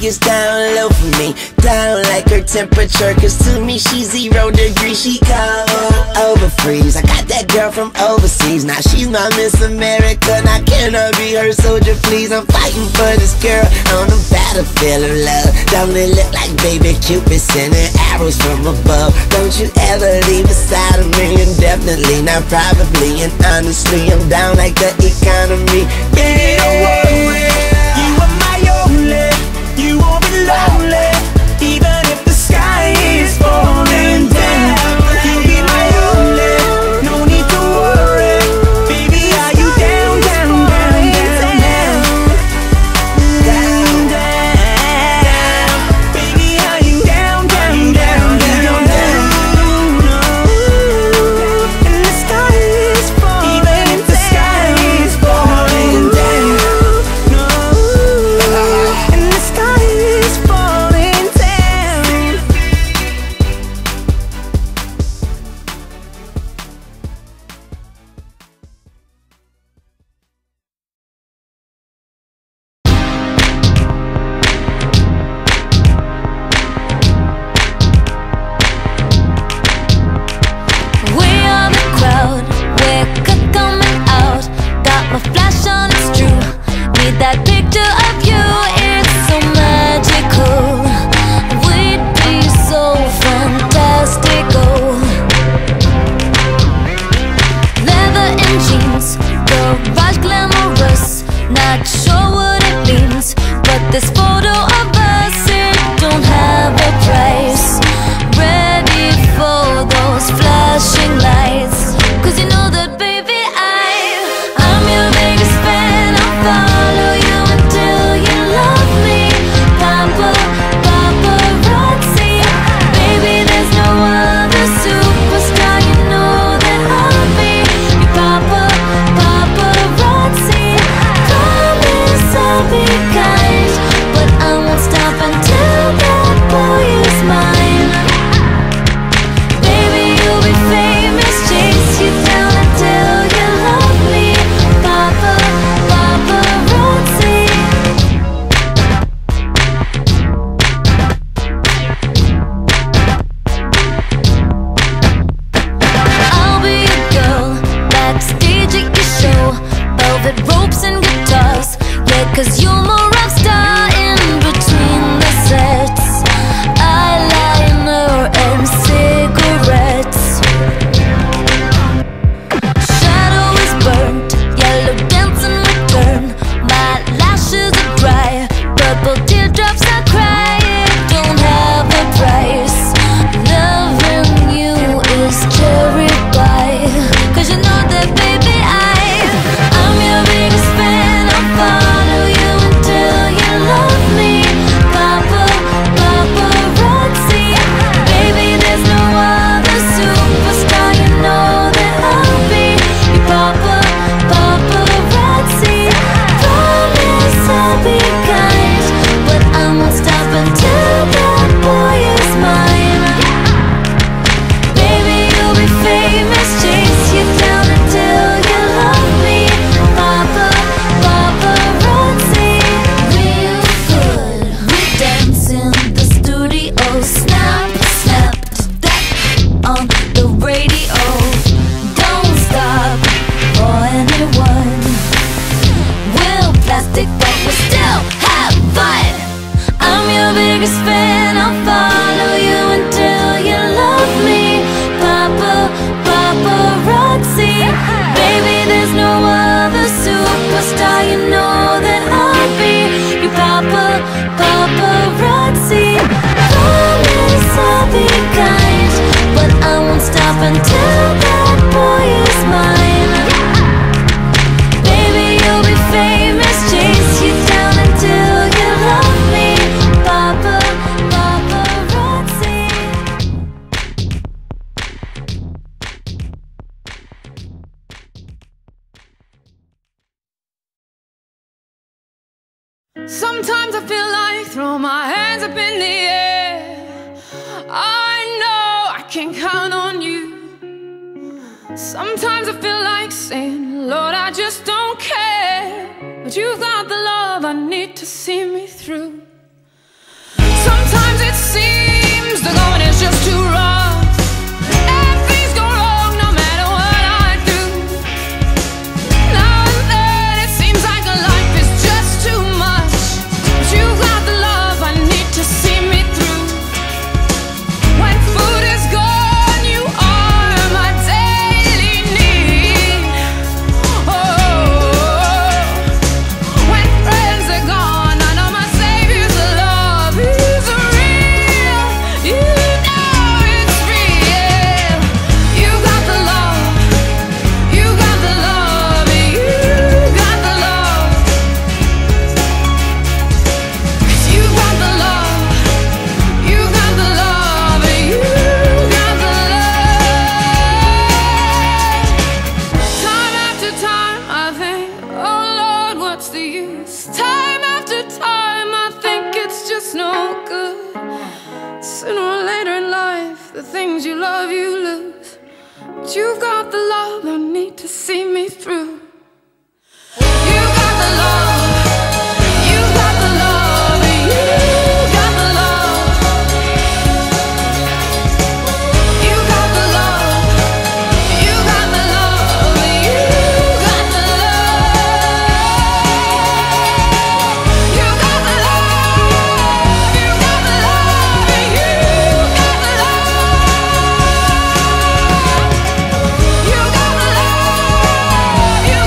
gets down low for me, down like her temperature, cause to me she's 0 degrees, she cold over freeze. I got that girl from overseas, now she's my Miss America. Now can I be her soldier, please? I'm fighting for this girl on the battlefield of love. Don't it look like baby Cupid sending arrows from above? Don't you ever leave beside of me, indefinitely, not probably, and honestly, I'm down like the economy. Yeah, don't worry, you are my only, you won't be lonely, even if the sky is falling down. You'll be my only, no need to worry, baby, are you down, down, down, down, down, down, down, baby, are you down, down, down, down, down? And the sky is falling, even if the sky is falling down, and the sky is falling down. We are the crowd, we're coming out. Got my flash on, it's true. Need that picture of you, it's so magical. We'd be so fantastical. Leather and jeans, garage glamorous. Not sure what it means, but this photo of us, it don't have a price. Ready for those flashing lights, cause you know that baby I'm your biggest fan. I'll follow you until you love me. Papa, paparazzi, baby there's no other superstar. You know that I'll be your papa, paparazzi. Promise I'll be kind, but I won't stop until that boy is mine. Baby, you'll be famous, chase you down until you love me. Papa, paparazzi. I'll be a girl, backstage at your show. Velvet ropes and guitars, yeah, cause you're my rock star in between the sets. Eyeliner and cigarettes. Shadow is burnt, yellow dance in return. My lashes are dry, purple teardrops I cry. It don't have a price. Loving you is cherry pie, cause you know that baby I'm your biggest fan. I'll follow you until you love me. Papa, paparazzi, baby there's no other superstar. You know that I'll be your papa, paparazzi. Promise I'll be kind, but I won't stop until that boy is mine. Baby, you'll be famous, chase you down until you love me. Papa, paparazzi. Real good, we dance in the studio. Snap, snap to that on the radio. Don't stop for anyone. We'll plastic, but we still have fun. I'm your biggest fan. I'll follow you until you love me. Papa, paparazzi, baby there's no other superstar. You know that I'll be your papa, paparazzi. Promise I'll be kind, but I won't stop until that boy is mine. Baby, you'll be famous, chase you down until you love me. Papa, paparazzi. Sometimes I feel like throw my hands up in the air. I know I can count on you. Sometimes I feel like saying, Lord, I just don't care. But you've got the love I need to see me through. The things you love, you lose. But you've got the love I need to see me through. You got the love. You got the love. You got the love. You got the love. You got the love. You got the love. You got the love. You got the love. You got the love. You got the love. You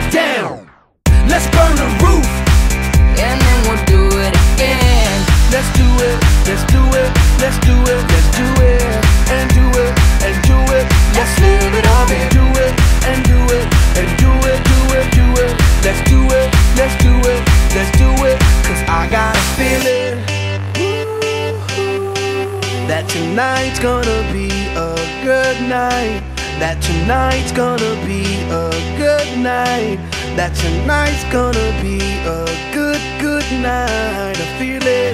down. Let's burn the roof, and then we'll do it again. let's do it, let's do it, let's do it, let's do it, and do it, and do it. Let's live it up and do it, and do it, and do it, do it, do it. Let's do it, let's do it, let's do it. Cause I got a feeling that tonight's gonna be a good night. That tonight's gonna be a good night. That tonight's gonna be a good, good night. A feeling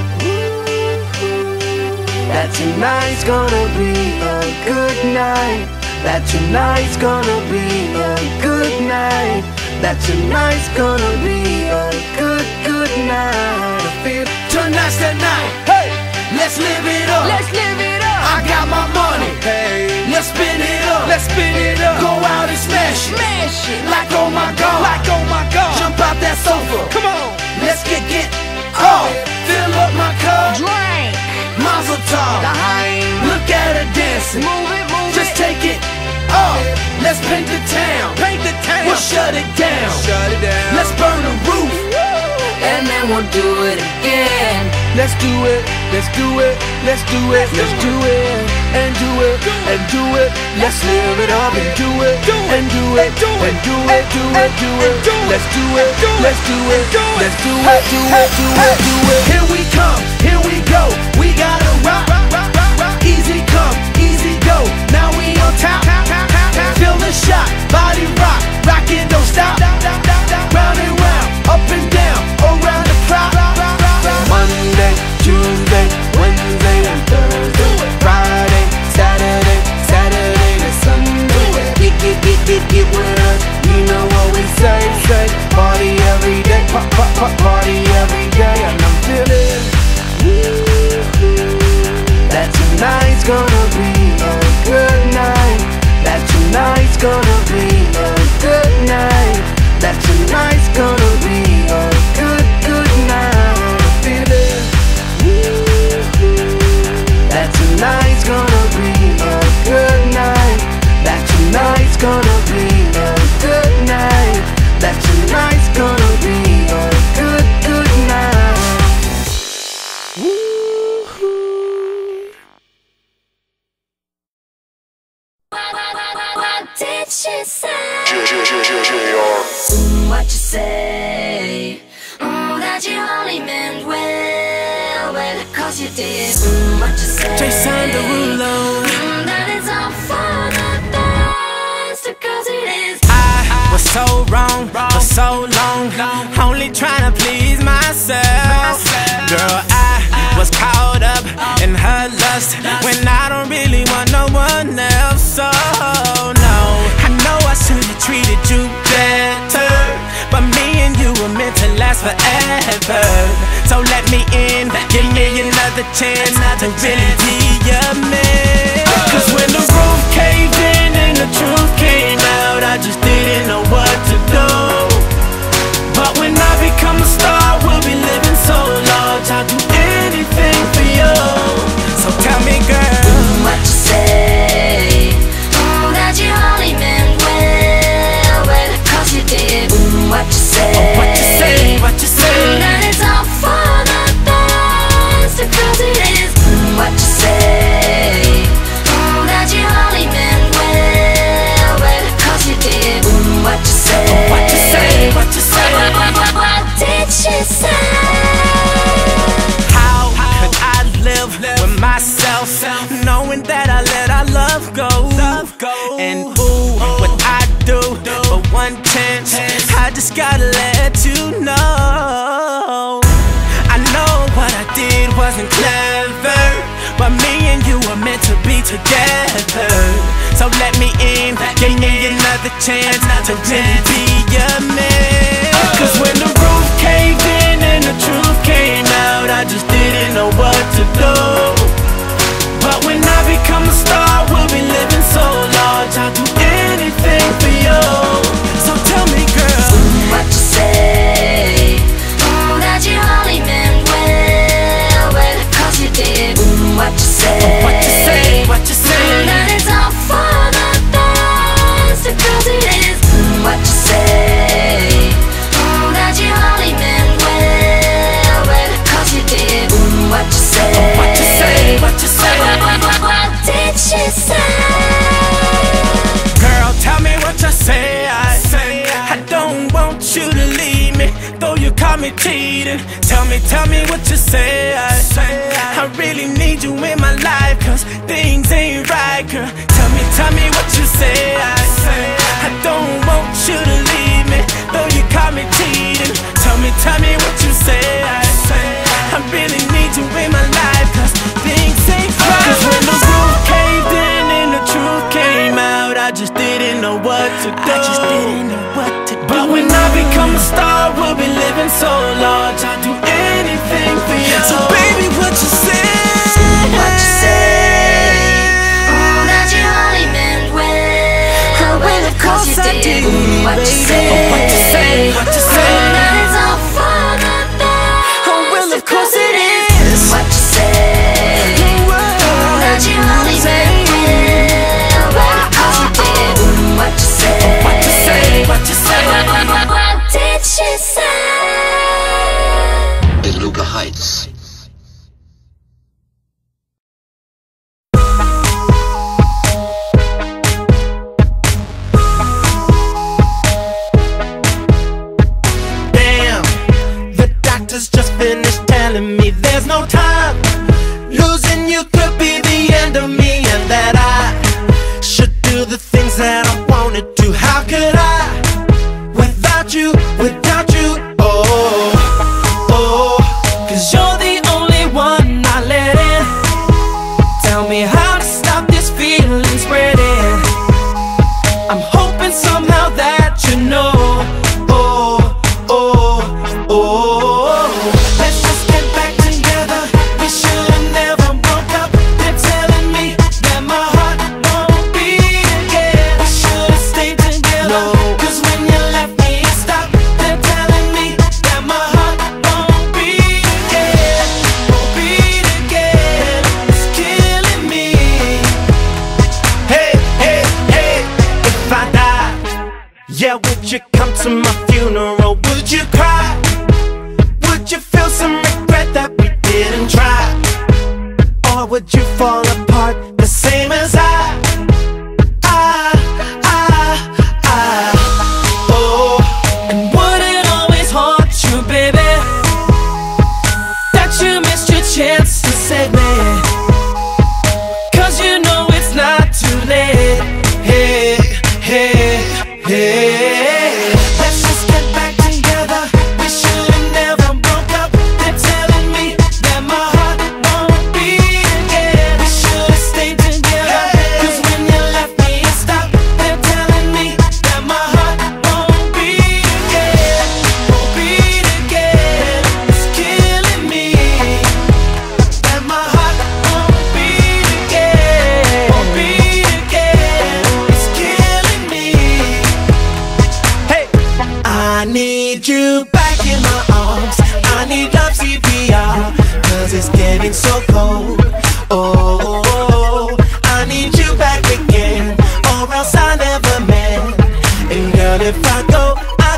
that tonight's gonna be a good night. That tonight's gonna be a good night. That tonight's gonna be a good, good night. I feel tonight's the night. Hey, let's live it up. Let's live it up. I got my money. Hey, let's spin it up. Let's spin it up. Go out and smash it. Smash it. Like oh my god. Like oh my god. Jump out that sofa. Come on. Let's get off. Fill up my cup. Drink. Mazel tov. L'chaim. Look at her dancing. Move it, move Just it. take it off. Let's paint the town. Paint the town. We'll shut it down. Shut it down. Let's burn the roof. And then we'll do it again. Let's do it, let's do it, let's do it, let's do it, and do it, and do it. Let's live it up and do it, and do it, and do it, do it, do it. Let's do it, let's do it, let's do it, do it, do it, do it. Here we come, here we go. We gotta rock, easy come, easy go. Now we on top, feel the shot, body rock, rock it, don't stop. Round and round, up and down, around the clock. Monday, Tuesday, Wednesday, and Thursday, Friday, Saturday, Saturday to Sunday. Get with us, you know what we say. Party every day, party every day. And I'm feeling that tonight's gonna be a good night. That tonight's gonna be a good night. That tonight's gonna be a good, good night. I feel it. That tonight's gonna be a good night. That tonight's gonna be a good night. That tonight's gonna be a good, good night. What did she say? What you say? That you only meant well, cause you did. What you say? Jason Derulo. That it's all for the best, cause it is. I was so wrong for so long, only trying to please myself. Girl, I was caught up in her lust when I don't really want no one else. So no, I know I should have treated you better, but me and you were meant to last forever. So let me in, give me another chance to really be your man. Cause when the roof caved in and the truth came out, I just didn't know what to do. But when I become a star, we'll be living so large, I'll do anything for you. So tell me, girl, What you say? That you only meant well, cause you did. What you say? what you say, what you say. That it's all for the best, cause it is. What you say? That you only meant well, cause you did. What you say? What you say, what you say. What did she say? How could I live with myself, knowing that I let our love go? And ooh, what I do for one chance, I just gotta let you know. I know what I did wasn't clever, but me and you were meant to be together. So let me in, give me another chance to really be your man. Cause when the roof caved in and the truth came out, I just didn't know what to do. But when I become a star, we'll be living so large, I'll do anything for you. So tell me, girl, What you say? That you only meant well, cause you did. What you say? what you say, what you say. That it's all for the best, cause it is. What you say? caught me cheating. Tell me what you say. I really need you in my life, cause things ain't right, girl. Tell me what you say. I don't want you to leave me, though you caught me cheating. Tell me what you say. I really need you in my life, cause things ain't right. Cause when the roof caved in and the truth came out, I just didn't know what to do. But when I become a star, we'll be living so large, I'll do anything for you. So baby, what you say? What you say? That you only meant well. Well, of course you did. What you say? What you say? What you say? That it's all for nothing. Oh, well, of course it is. What you say? That you only meant well. Well, of course you did. What you say? What you say? What you say? What did she say? Beluga Heights. Damn, the doctors just finished telling me there's no time. Losing you could be the end of me, and that I should do the things that I wanted to. How could I? Without you, oh, cause you're the only one I let in. Tell me how to stop this feeling spreading. I'm hoping somehow that you know. Let's just get back together. We should've never broke up. They're telling me that my heart won't beat again. We should've stayed together. Cause when you left me, it stopped. They're telling me that my heart won't beat again. Won't beat again. It's killing me. Hey, if I die, yeah, would you come to my funeral? Would you cry? Would you feel some regret that we didn't try? Or would you fall apart the same as I? Oh, and would it always haunt you, baby, that you missed your chance to save me? Cause you know it's not too late. Hey, let's just get back together. We should've never broke up. They're telling me that my heart won't beat again. We should've stayed together. Cause when you left me, it stopped. They're telling me that my heart won't beat again. Won't beat again. It's killing me. That my heart won't beat again. Won't beat again. It's killing me. Hey, I need you back in my arms. I need love CPR, cause it's getting so cold. Oh, I need you back again, or else I never meant. And girl, if I go,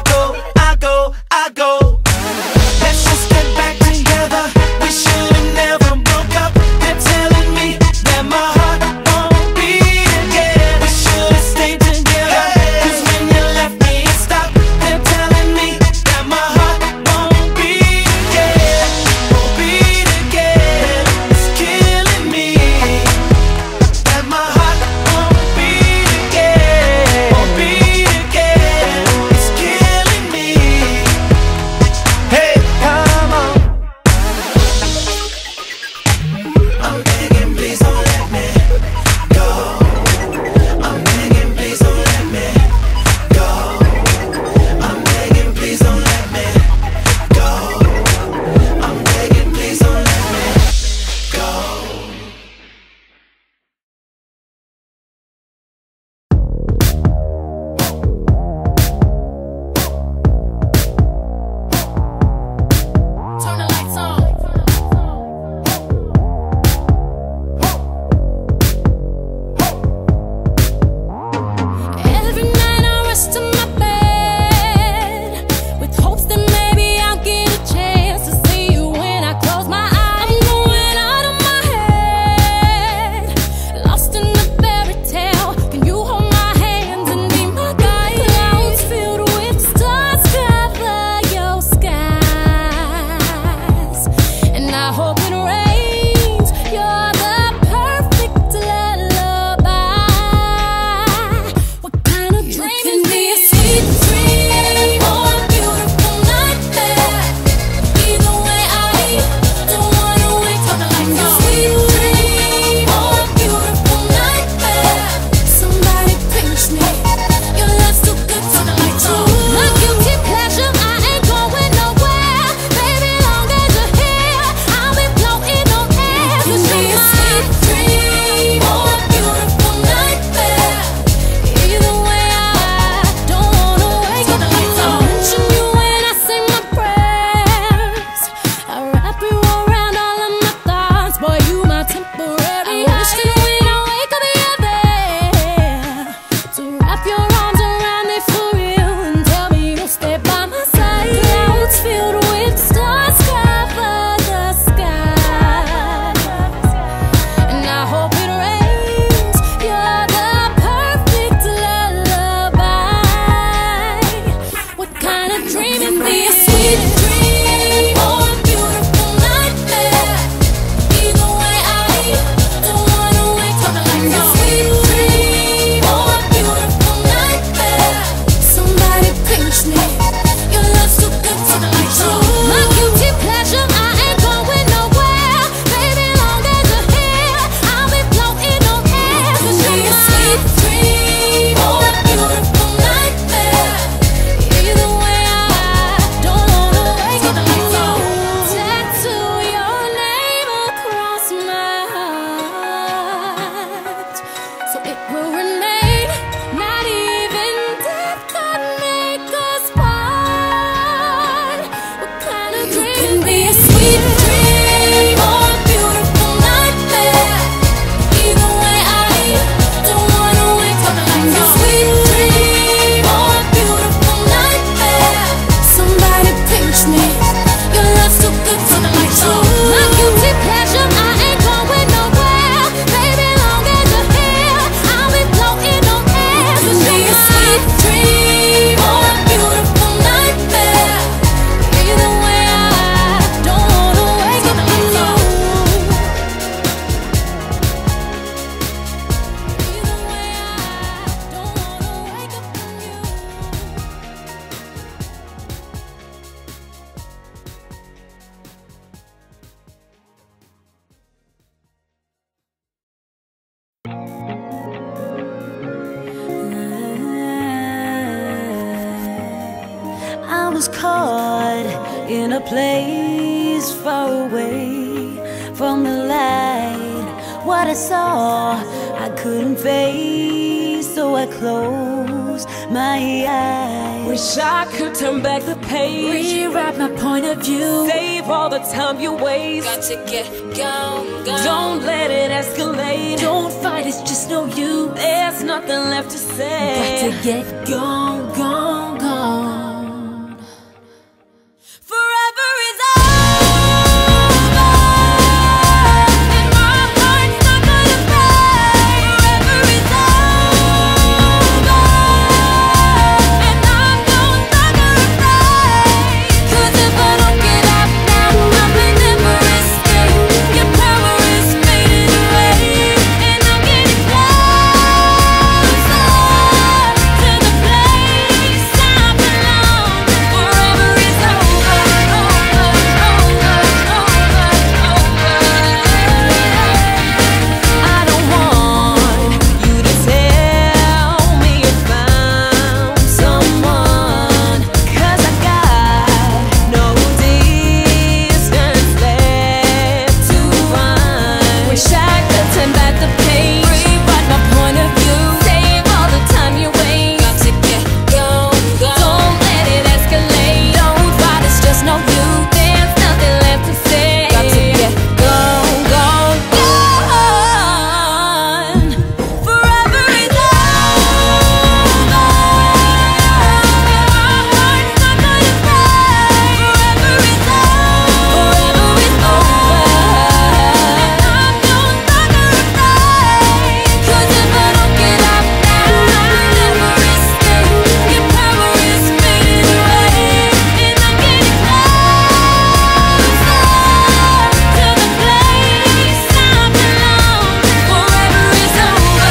I go. Let's just get back together. We should've never broke up. They're telling me that my heart won't beat again. We should've stayed together. Cause when you left me, it stopped. They're telling me that my heart won't beat again. Won't beat again. It's killing me. That my heart won't beat again. Won't beat again. It's killing me. I was caught in a place far away from the light. What I saw I couldn't face, so I closed my eyes. Wish I could turn back the page, rewrite my point of view, save all the time you waste. got to get gone. Don't let it escalate. Don't fight, it's just no use. There's nothing left to say. Got to get gone. Forever is over, and my heart's not gonna break. Forever is over, and I'm no longer afraid. 'Cause if I don't get up now, I may never escape. Your power is fading away, and I'm getting closer to the place I belong. Forever is over, over, over, over, over. I don't want you to tell me you found someone, 'cause I got no distance left to run. Wish I could turn back the page, rewrite my point of view, save all the time you waste. Got to get gone. Don't let it escalate. Don't fight, it's just no use. There's nothing left to say. Got to get gone. Forever is over, my heart's not gonna break. Forever is over, and I'm no longer afraid. 'Cause if I don't get up now, I may never escape. Your power is fading away, and I'm getting closer to the place I belong. Forever is over.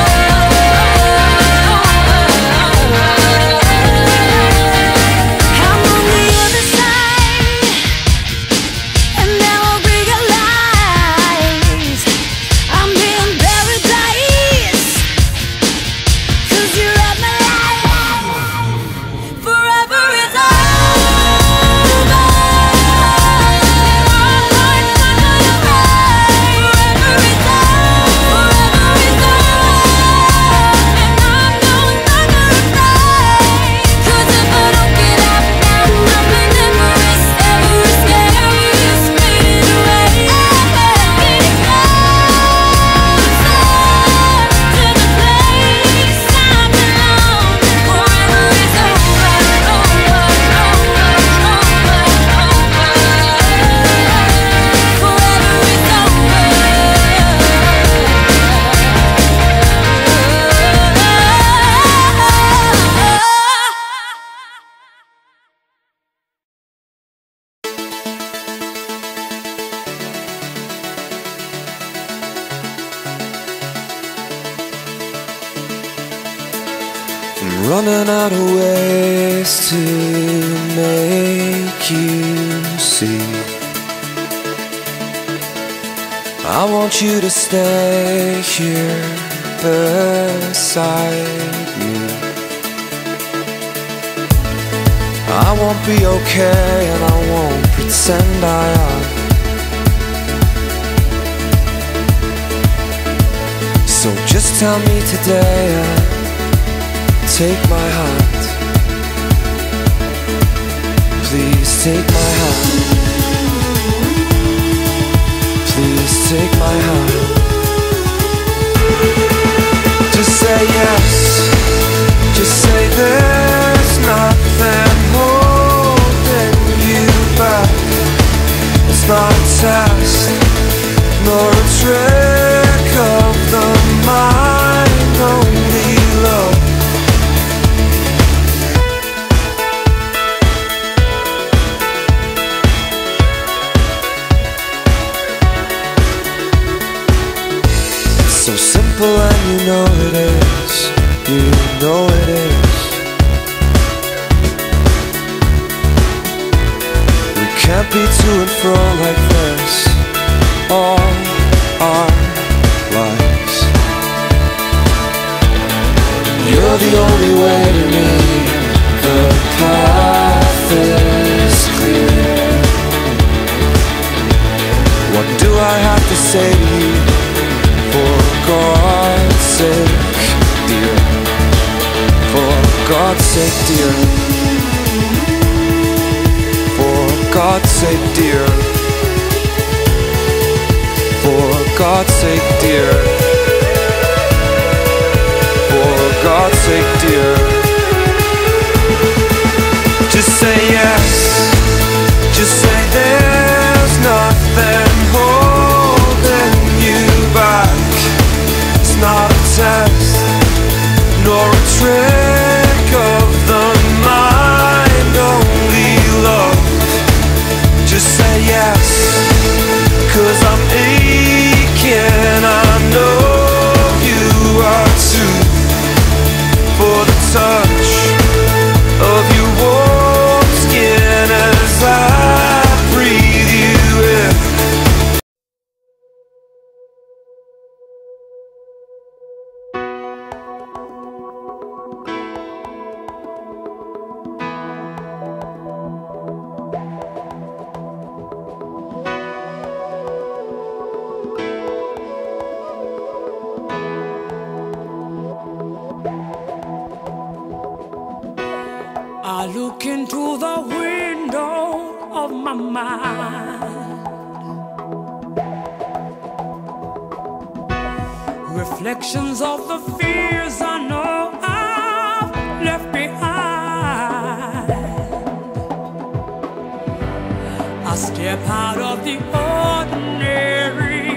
I'm on the other side, and now I realize I'm in paradise. 'Cause you're at my life. Forever is over, my heart's not gonna break. Forever is over, and I'm no longer afraid. 'Cause if I don't get up now, I may never escape. Power is fading away, getting closer to the place I belong. Forever is over, over, over, over, over. Forever is I'm running out of ways to make you see. I want you to stay here beside me. I won't be okay, and I won't pretend I am. So just tell me today and take my hand. Please take my hand. Please take my hand. Just say yes. Just say there's nothing holding you back. It's not a test, nor a trick of the mind, only love. So simple, and you know it is. You know it is. We can't be to and fro like this all our lives. You're the only way to meet the past. God's sake, dear. For God's sake, dear. For God's sake, dear. Just say yes. Just say there's nothing holding you back. It's not a test, nor a trick of the mind, only love. Just say yes, 'cause I'm aching, I know you are too. For the touch of your warm skin as I breathe you in. I look into the window of my mind, reflections of the fears I know I've left behind. I step out of the ordinary,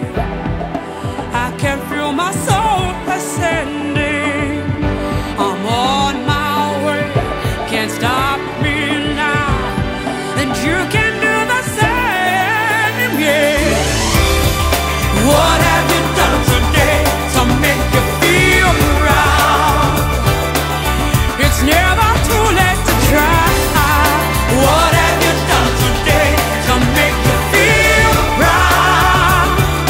I can feel my soul ascending. I'm on my way, can't stop me now, and you can do the same, yeah. What have you done today to make you feel proud? It's never too late to try. What have you done today to make you feel proud?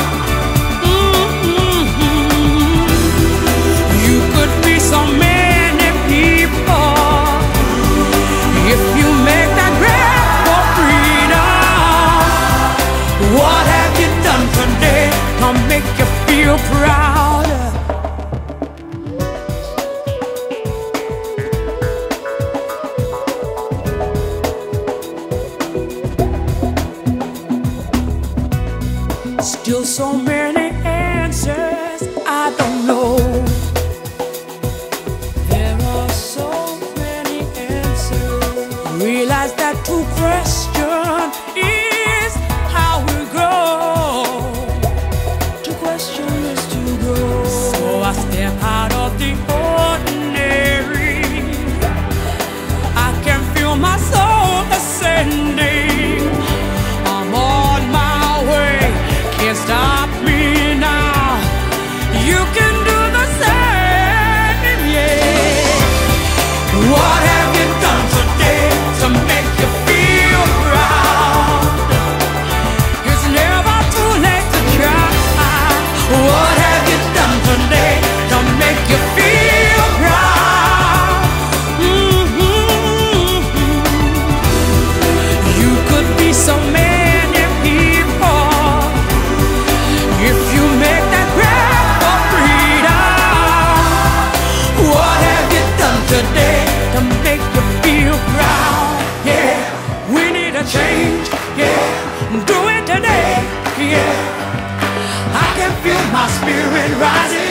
You could be so many people if you make that grab for freedom. What have you done today to make you feel proud? Still so many answers I don't know. There are so many answers. Realize that to question is how we grow. To question is to grow. So I step out of the ordinary, I can feel my soul ascending. I'm on my way, can't stop me now. You can do the same, yeah. What have you done today to make you feel proud? It's never too late to try. What have you done today to make you feel proud? You could be so many people if you make that grab for freedom. What have you done today to make you feel proud? Yeah, we need a change. Yeah, do it today. Yeah, I can feel my spirit rising.